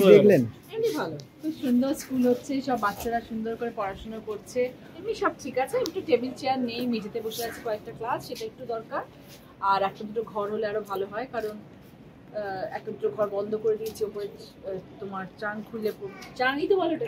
দেখলেন? এমনি ভালো, খুব সুন্দর স্কুল হচ্ছে, সব বাচ্চারা সুন্দর করে পড়াশোনা করছে, এমনি সব ঠিক আছে। একটু টেবিল চেয়ার নেই, মেঝেতে বসে আছে কয়েকটা ক্লাস, সেটা একটু দরকার। আর একটা দুটো ঘর হলে আরো ভালো হয়, কারণ একটা দুটো ঘর বন্ধ করে দিয়েছি ওপরে। তোমার চাং খুলে চাংই তো বলো,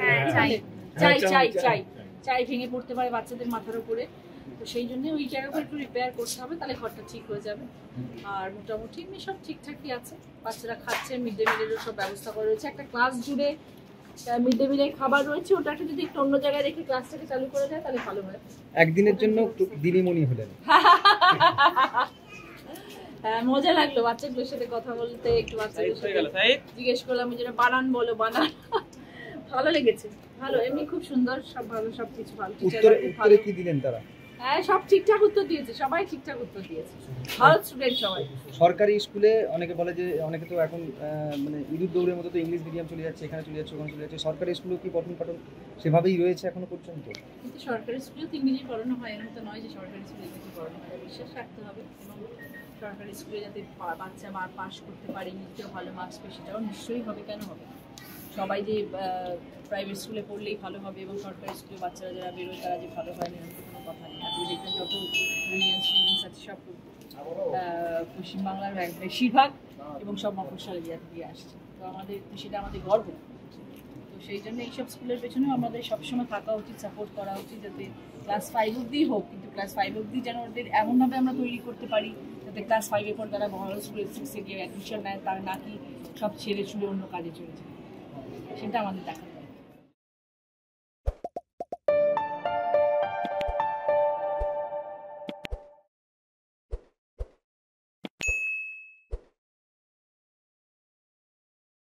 চাই ভেঙে পড়তে পারে বাচ্চাদের মাথার উপরে, তো সেই জন্য ওই জায়গাটা একটু রিপেয়ার করতে হবে, তাহলে ঘরটা ঠিক হয়ে যাবে। আর মোটামুটি এমনি সব ঠিকঠাকই আছে, বাচ্চারা খাচ্ছে, মিড ডে মিলেরও সব ব্যবস্থা করা রয়েছে, একটা ক্লাস জুড়ে মিড ডে মিলের খাবার রয়েছে, ওটাকে যদি একটু অন্য জায়গায় রেখে ক্লাসটাকে চালু করা যায় তাহলে ভালো হয়। একদিনের জন্য দিদিমণি হলেন। হ্যাঁ, মজা লাগলো বাচ্চাগুলোর সাথে কথা বলতে, একটু বাচ্চাদের সাথে জিজ্ঞেস করলাম যেটা বানান বলো, বানান ভালো লেগেছে। ভালো, এমনি খুব সুন্দর, সব ভালো, সবকিছু ভালো। উত্তরে কি দিলেন তারা? হ্যাঁ, সব ঠিকঠাক উত্তর দিয়েছে, সবাই ঠিকঠাক উত্তর দিয়েছে, ভালো স্টুডেন্ট সবাই। সরকারি স্কুলে অনেকে বলে যে, অনেকে তো এখন মানে ইঁদুর দৌড়ের মতো তো ইংলিশ মিডিয়াম চলে যাচ্ছে, এখানে চলে যাচ্ছে, ওখানে চলে যাচ্ছে, সরকারি স্কুলেও কি পঠন পাঠন সেভাবেই রয়েছে এখনো পর্যন্ত? কিন্তু সরকারি স্কুলেও তো ইংরেজি পড়ানো হয়, এরকম তো নয় যে সরকারি স্কুলে ইংরেজি পড়ানো হয়। বিশ্বাস রাখতে হবে, এবং সরকারি স্কুলে যাতে বাচ্চা পাস করতে পারে, ইংরেজিতেও ভালো মার্কস পেয়ে, সেটাও নিশ্চয়ই হবে, কেন হবে? সবাই যে প্রাইভেট স্কুলে পড়লেই ভালো হবে এবং সরকারি স্কুলে বাচ্চারা যারা বেরোয় তারা যে ভালো হয় না, এরকম কোনো কথা নেই। আপনি দেখবেন যত ইউনিয়ন স্টুডেন্টস আছে সব পশ্চিমবাংলার বেশিরভাগ, এবং সব মফস্বল এরিয়া থেকে আসছে, তো আমাদের সেটা আমাদের গর্ব। তো সেই জন্য এইসব স্কুলের পেছনেও আমাদের সবসময় থাকা উচিত, সাপোর্ট করা উচিত, যাতে ক্লাস 5 অবধি হোক, কিন্তু ক্লাস 5 অবধি যেন ওদের এমনভাবে আমরা তৈরি করতে পারি যাতে ক্লাস 5-এর পর তারা বড় স্কুলে 6-এ গিয়ে অ্যাডমিশন নেয়, তারা নাকি সব ছেড়ে ছুড়ে অন্য কাজে চলে যায়, সেটা আমাদের দেখা।